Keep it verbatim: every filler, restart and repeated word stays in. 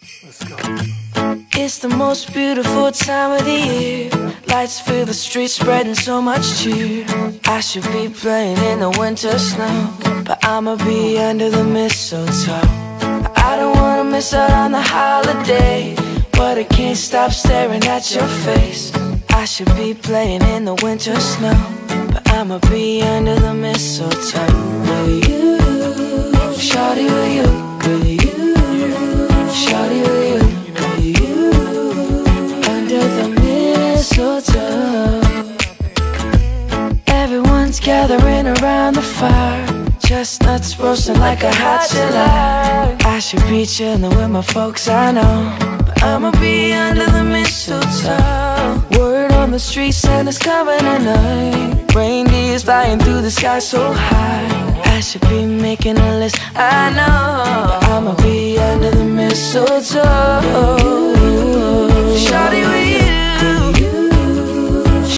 Let's go. It's the most beautiful time of the year. Lights fill the streets, spreading so much cheer. I should be playing in the winter snow, but I'ma be under the mistletoe. I don't wanna miss out on the holiday, but I can't stop staring at your face. I should be playing in the winter snow, but I'ma be under the mistletoe. With you, shawty, with you, with you, shawty, with you, with you, under the mistletoe. Everyone's gathering around the fire, chestnuts roasting like a hot July. I should be chilling with my folks, I know, but I'ma be under the mistletoe. Word on the street, Santa's coming tonight. Reindeer's flying through the sky so high. I should be making a list, I know, but I'ma be under the mistletoe.